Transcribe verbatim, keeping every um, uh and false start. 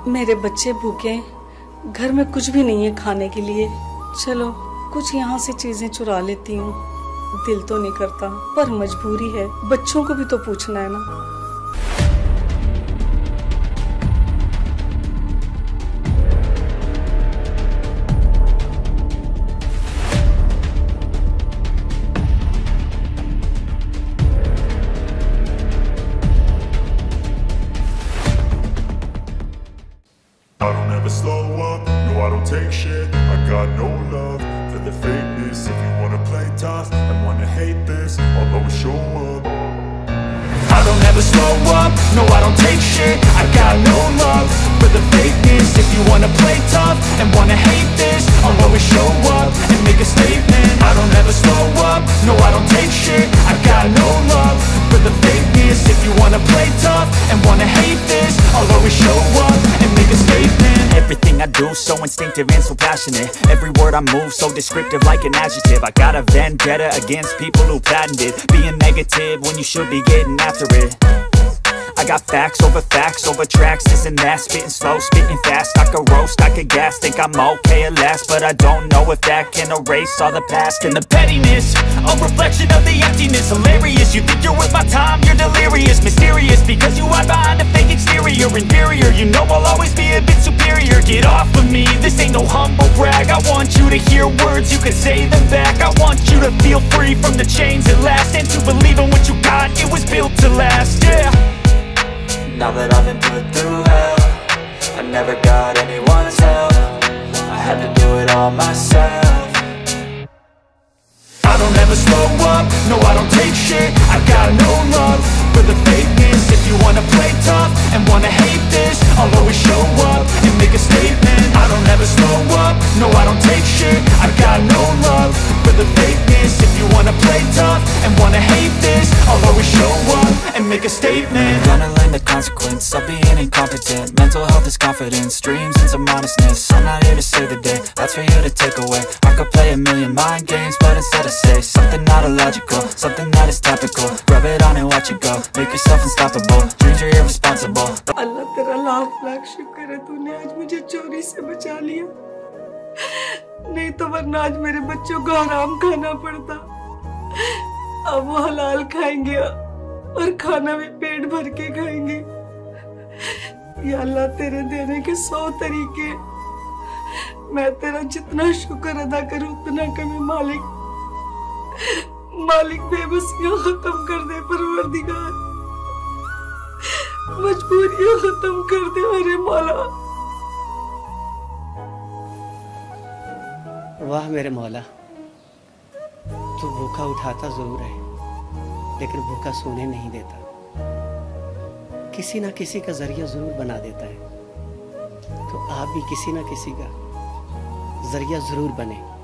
मेरे बच्चे भूखे, घर में कुछ भी नहीं है खाने के लिए। चलो कुछ यहाँ से चीजें चुरा लेती हूँ। दिल तो नहीं करता पर मजबूरी है, बच्चों को भी तो पूछना है ना। I don't ever slow up, no I don't take shit. I got no love for the fakeness. If you wanna play tough and wanna hate this, I'll always show up. I don't ever slow up, no I don't take shit. I got no love for the fakeness. If you wanna play tough and wanna hate this, I'll always show up and make a statement. I don't ever slow up, no I don't take shit. I got no love for the fakeness. If you wanna play tough and wanna hate this, I'll always show up and make a statement. Everything I do so instinctive and so passionate. Every word I move so descriptive like an adjective. I got a vendetta against people who patented being negative when you should be getting after it. I got facts over facts over tracks, this and that. Spitting slow, spitting fast, I could roast, I could gas. Think I'm okay at last, but I don't know if that can erase all the past. And the pettiness, a reflection of the emptiness. Hilarious, you think you're worth my time, you're delirious. Mysterious, because you hide behind a fake exterior. Inferior, you know I'll always be a bit superior. Get off of me, this ain't no humble brag. I want you to hear words, you can say them back. I want you to feel free from the chains at last, and to believe in what you got, it was built to last, yeah. Now that I've been put through hell, I never got anyone's help. I had to do it all myself. I don't ever slow up, no I don't take shit. I got no love for the fakeness. If you wanna play tough and wanna hate this, I'll always show up and make a statement. I don't ever slow up, no I don't take shit. I got no love for the fakeness. If you wanna play tough and wanna hate this, I'll always show up and make a statement. Gonna learn the consequence of being incompetent. Mental health is confidence, dreams and some honestness. I'm not here to save the day, that's for you to take away. I could play a million mind games, but instead I say something not illogical, something that is topical. Rub it on and watch it go, make yourself unstoppable. Dreams are irresponsible. अल्लाह तेरा लाख लाख शुक्र है, तूने आज मुझे चोरी से बचा लिया। नहीं तो वरना आज मेरे बच्चों को हराम खाना पड़ता। अब वो हलाल खाएंगे और खाना भी पेट भर के खाएंगे। या अल्लाह तेरे देने के सौ तरीके, मैं तेरा जितना शुक्र अदा करूं उतना कमी। मालिक मालिक बेबसियां खत्म कर दे परवरदिगार, मजबूरियां खत्म कर दे अरे मौला। वाह मेरे मौला, तू भूखा उठाता जरूर है लेकिन भूखा सोने नहीं देता। किसी ना किसी का जरिया जरूर बना देता है, तो आप भी किसी ना किसी का जरिया जरूर बने।